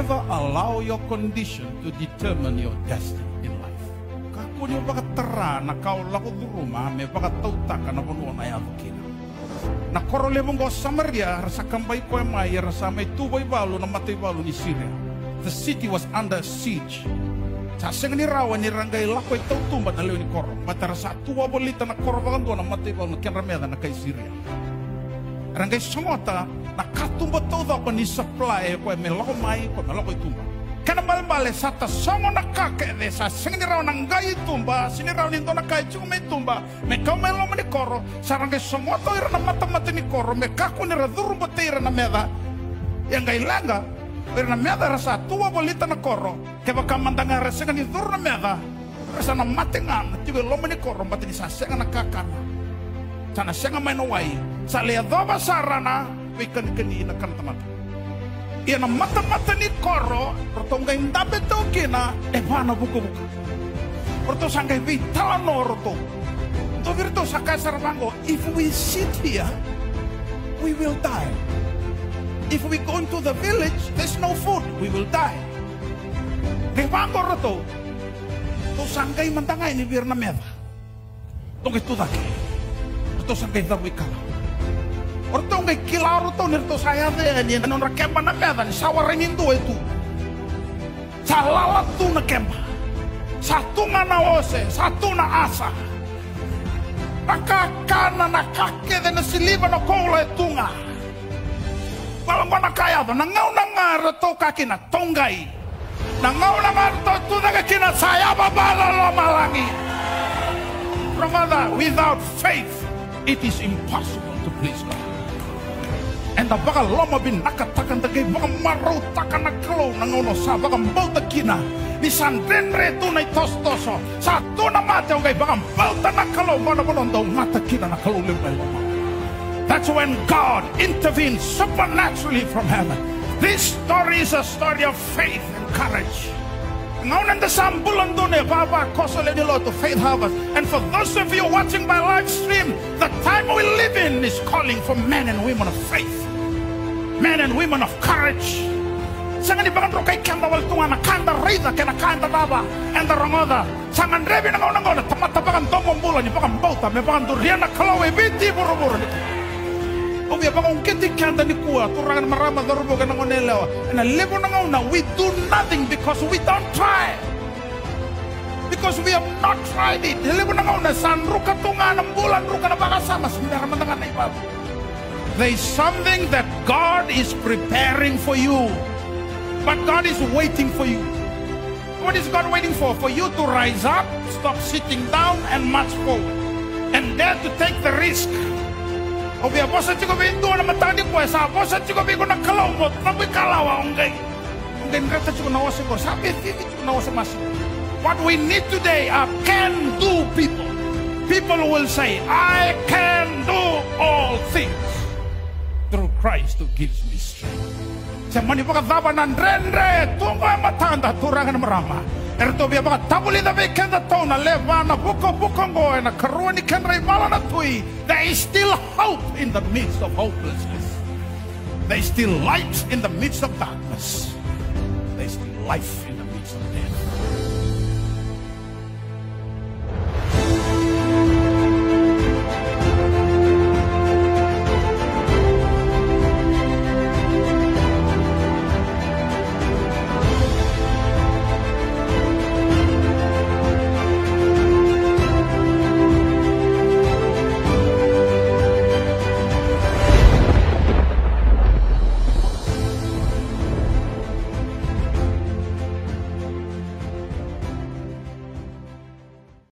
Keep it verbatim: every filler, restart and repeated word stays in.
Never allow your condition to determine your destiny in life. Kaku ni baka tera na kau laku di rumah me baka tautaka na bono na yavu kina. Na korole mongo Samaria rasa kampai koe mai rasa mai tubai balu na matai balu ni Syria. The city was under siege. Sa senga ni rawa ni ranggai lako i tautumba na leo ni koro. Mata rasa tua bolita na koro bakan na matai balu na kenrameda na kai Syria. Ranggai somota na katumba todo ko ni supply ko me lako mai ko me lako itumba kana malmale sata songo na kake de sa singni raw nang gai tumba sini raw ni to na kai chu me tumba me ka me lo me koro sarang songo to ira na mata mata ni koro me ka ko ni ra duru boteira na meda yang gai langa ira na meda rasa tua bolita na koro ke ba kamandanga rasa ni duru na meda rasa na matengan ti lo me ni koro mata ni sa senga na kakana sana senga mai no wai sa le doba sarana ikan kanina kan teman. Ia na mata-mata ni koro, roto ngai ndabe to kina, e bana buku-buku. Roto sangkai vitala no roto. To virto sakai sarbango, if we sit here, we will die. If we go into the village, there's no food, we will die. Di bango roto. To sangkai mantangai ni birna meda. Tong itu daki. Roto sangkai dawikala. Orto ngai kilaro to nirto saya de ni non rakemba na meda ni sawaringin do itu. Salala tu na kemba. Satu na ose, satu na asa. Nakakana na kake de na siliba na kola tunga. Walang mana kaya do nangau na ngaro to kakina tongai. Nangau na ngaro to tu na kakina saya babala lo malangi. Brother, without faith it is impossible to please God. Enda baka loma bin nakatakan tagay baka maraw takan na klo nangono sa baka mbauta kina ni sandrenre tunay tostoso sa tuna mate okay baka mbauta na klo bana bonondo mata kina na klo limay loma. That's when God intervenes supernaturally from heaven. This story is a story of faith and courage. Ngayon na sambulan doon eh baba kosole ni Lord to faith harvest. And for those of you watching my live stream, the time we live in is calling for men and women of faith. Men and women of courage. Sangan ibakan ro kay kanda wal tunga na kanda reza kena kanda daba and the rangoda. Sangan rebi na ngona ngona tamatabakan tomong bulan ibakan bauta me bakan duriana kalawe biti buru-buru. Obi abang kiti kanda ni kuwa turangan marama darubo kana ngonela. And levo na ngona we do nothing because we don't try. Because we have not tried it. Levo na ngona san ruka tunga ng bulan ruka na baka sama sindara mandangan na ibabu. There is something that God is preparing for you. But God is waiting for you. What is God waiting for? For you to rise up, stop sitting down and march forward. And dare to take the risk. Obi bosa chiko bindu na matani ko sa bosa chiko bigo na kalawot na bi kalawa ongay. Ongay nrata chiko na wase ko sabi titi chiko na wase mas. What we need today are can do people. People will say, I can do all things through Christ who gives me strength. Semani baka daba nan rendre tungo matanda turangan marama. Erto biya baka tabuli da bekenda tona leva na buko buko ngoy na karuani kenray bala na tui. There is still hope in the midst of hopelessness. There is still light in the midst of darkness. There is still life